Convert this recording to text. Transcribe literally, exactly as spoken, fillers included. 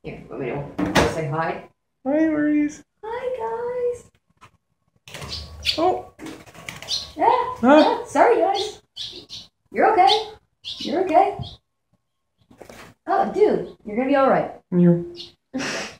Here, let me know. Say hi. Hi, Maurice. Hi, guys. Oh. Yeah. Huh? Yeah. Sorry, guys. You're okay. You're okay. Oh, dude, you're gonna be all right. You're.